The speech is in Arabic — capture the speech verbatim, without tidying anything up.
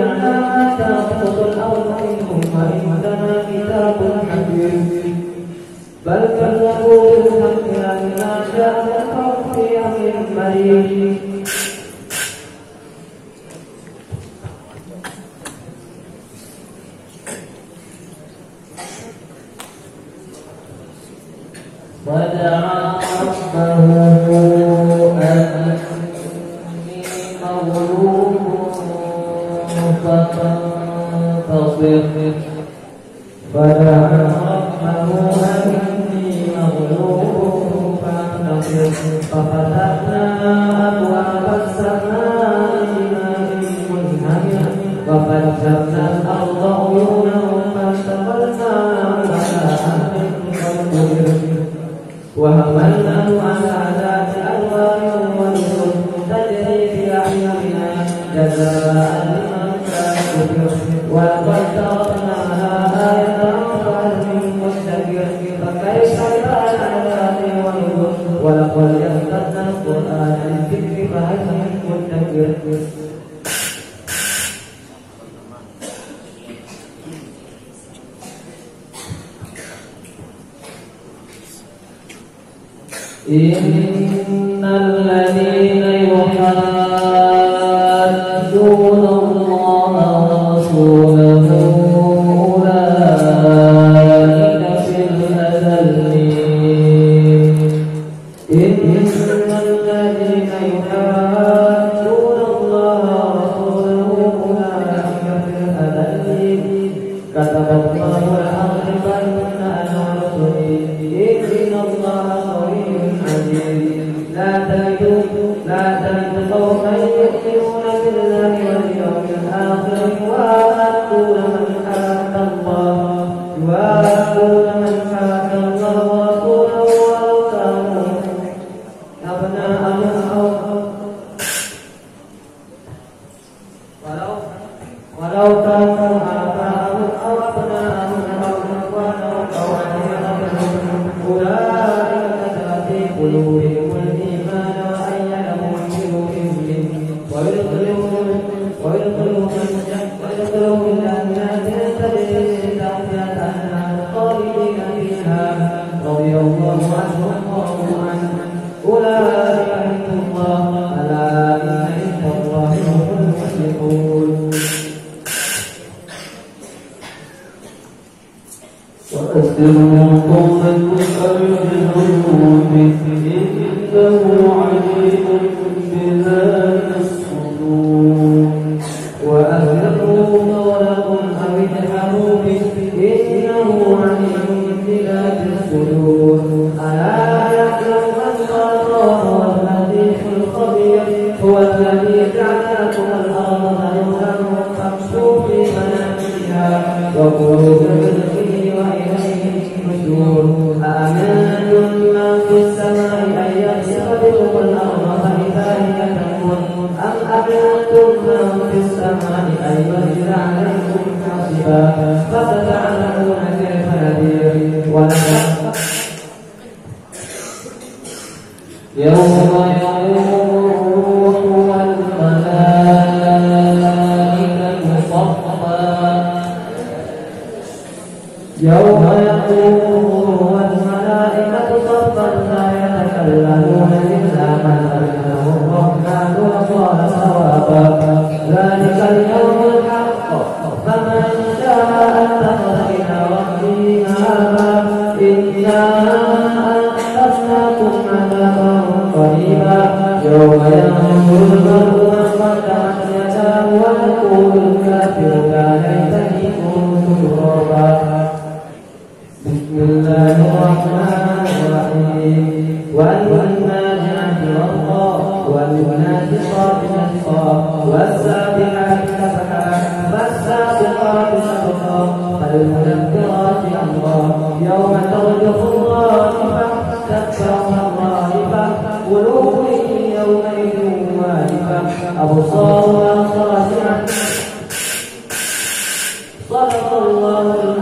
علمنا تأخذ الأرض منهم وعندنا كتاب حكيم بل كذبوا بالحق لما جاءهم في أمر مريض ودعا ربه أني مغلوب فانتصر فدعا ربه أني مغلوب فانتصر ففتحنا أبواب السماء بماء منهمر وفجرنا الأرض عيونا فالتقى الماء على أمر قد وحملناه على ذات ألواح ونسر تجري بأعيننا جزاء لمن كان كفر ولقد تركناها آية فهل من مدكر فكيف كان عذابي ونذر ولقد يسرنا القرآن للذكر فهل من مدكر إن الذين يحادون الله ورسوله أولئك في الأذلين إن الذين يحادون الله ورسوله أولئك في الأذلين كتب الله لأغلبن أنا ورسلي إن الله لا تجدوا لا تجدوا قوما يؤمنون بالله واليوم الآخر يوادون من حاد الله يوادون من حاد الله ورسوله ولو كانوا أبناءهم أو ولو ولو كانوا آباءهم أو أبناءهم أو إخوانهم أو عشيرتهم أولئك كتب في قلوبهم ويدخلهم جنات تجري من تحتها الأنهار خالدين فيها رضي الله عنهم ورضوا عنه أولئك حزب الله ألا إن حزب الله هم المفلحون وأسروا قومكم فاجهروا به إنه عليم بذات الصدور وأسروا قولكم أو اجهروا به إنه عليم بذات الصدور ألا يعلم من خلق وهو اللطيف الخبير هو الذي جعلكم الأرض ذلولا فامشوا في مناكبها وكلوا من رزقه وإليه النشور أأمنتم من في السماء أن يخسف بكم الأرض فإذا هي تمور أم أمنتم من في السماء أن ينزل عليكم حاصبا فستعلمون كيف نذير ولقد يوم يقوم والملائكة صفا يوم يقوم والملائكة صفا لا يتكلمون إلا من أذنه الرحمن وقال صوابا ذلك اليوم الحق فمن شاء اتخذ إلى ربه مآبا إنا أنذرناكم عذابا قريبا يوم ينظر المرء من قدمت يداه ويقول الكافر يا ليتني كنت ترابا بسم الله الرحمن الرحيم والنازعات غرقا والناشطات نشطا والسابحات سبحا فالسابقات سبقا فالمدبرات أمرا يوم ترجف الراجفة تتبعها الرادفة قلوب يومئذ واجفة أبصارها خاشعة صدق الله